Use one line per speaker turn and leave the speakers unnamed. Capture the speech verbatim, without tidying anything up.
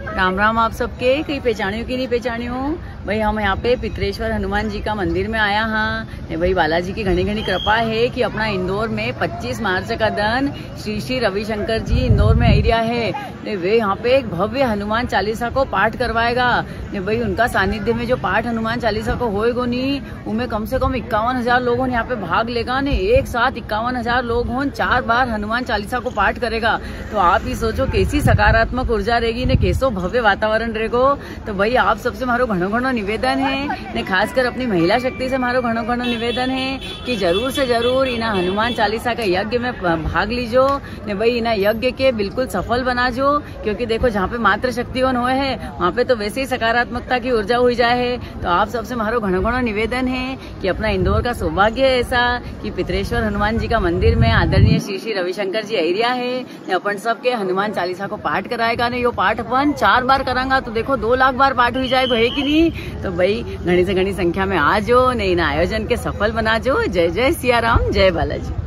राम राम आप सबके, कहीं पहचानियो की नहीं पहचानियो भाई। हम यहाँ पे पित्रेश्वर हनुमान जी का मंदिर में आया हाँ भाई। बालाजी की घनी घनी कृपा है कि अपना इंदौर में पच्चीस मार्च का दिन श्री श्री रविशंकर जी इंदौर में एरिया है वे यहाँ पे एक भव्य हनुमान चालीसा को पाठ करवाएगा ने भाई। उनका सानिध्य में जो पाठ हनुमान चालीसा को होएगो नी उनमें कम से कम इक्यावन हजार लोगों ने यहाँ पे भाग लेगा ने। एक साथ इक्यावन हजार लोग हों, चार बार हनुमान चालीसा को पाठ करेगा। तो आप ही सोचो कैसी सकारात्मक ऊर्जा रहेगी ने, कैसो भव्य वातावरण रहेगो। तो भाई आप सबसे मारो घणो घणो निवेदन है ने, खासकर अपनी महिला शक्ति से मारो घणो घणो निवेदन है कि जरूर से जरूर इना हनुमान चालीसा का यज्ञ में भाग लीजो ने भाई। इना यज्ञ के बिल्कुल सफल बनाजो, क्योंकि देखो जहाँ पे मात्र शक्तिवन हुए है वहाँ पे तो वैसे ही सकारात्मकता की ऊर्जा हुई जाए है। तो आप सबसे मारो घणो घणो निवेदन है कि अपना इंदौर का सौभाग्य है ऐसा कि पित्रेश्वर हनुमान जी का मंदिर में आदरणीय श्री श्री रविशंकर जी एरिया है ने अपन सबके हनुमान चालीसा को पाठ कराएगा ने। यो पाठ अपन चार बार करांगा तो देखो दो लाख बार पाठ हुई जाएगा है कि नहीं। तो भाई घनी से घनी संख्या में आ जाओ ने, इन आयोजन के सफल बना जो। जय जय सिया राम, जय बालाजी।